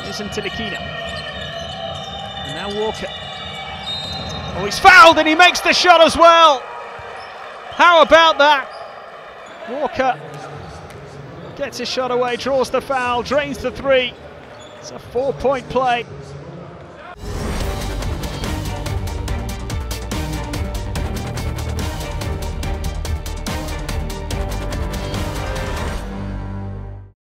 Isn't Tilikina. And now Walker. Oh, he's fouled and he makes the shot as well. How about that? Walker gets his shot away, draws the foul, drains the three. It's a 4-point play.